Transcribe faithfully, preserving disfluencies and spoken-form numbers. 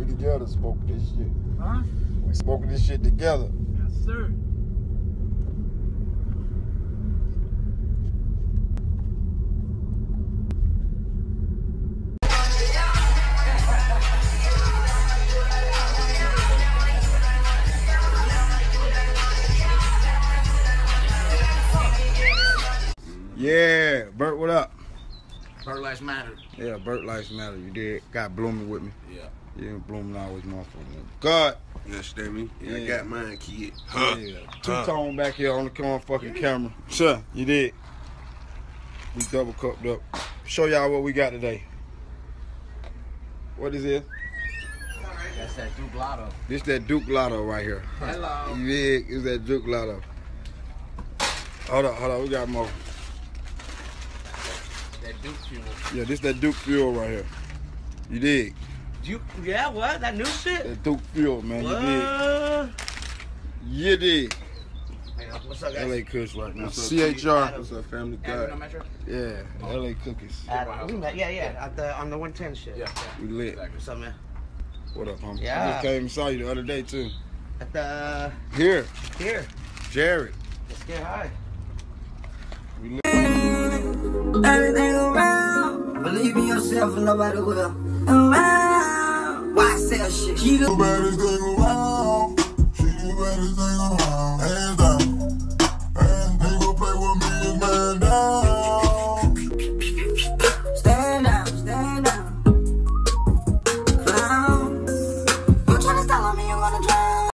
together smoking this shit. Huh? We smoking this shit together. Yes, sir. Yeah, Bert, what up? Bert Lives Matter. Yeah, Bert Lives Matter. You did. Got Blooming with me. Yeah. Yeah, Blooming always motherfucking. God. You understand me? Yeah, Yeah. I got mine, kid. Huh. Yeah. Two-tone back here on the motherfucking camera. Sure, you did. We double cupped up. Show y'all what we got today. What is it? That's that Duke Lotto. This that Duke Lotto right here. Hello. You dig? It's that Duke Lotto. Hold up, hold up. We got more. That Duke fuel. Yeah, this that Duke fuel right here. You dig? Duke? Yeah, what? That new shit? That Duke fuel, man. What? You dig? You dig? Hey, what's up, guys? L A Kush right now. What's up, C H R. What's up, family? Adam, no God. Metro? Yeah, L A Cookies. Adam. We met, yeah, yeah, at the, on the one ten shit. Yeah. We lit. Exactly. What's up, man? What up, homie? Yeah. I just came and saw you the other day, too. At the, Here, here. Jared. Let's get high. We lit. Everything around, believe in yourself and nobody will. Around, why sell shit? She the baddest thing around. She the baddest thing around.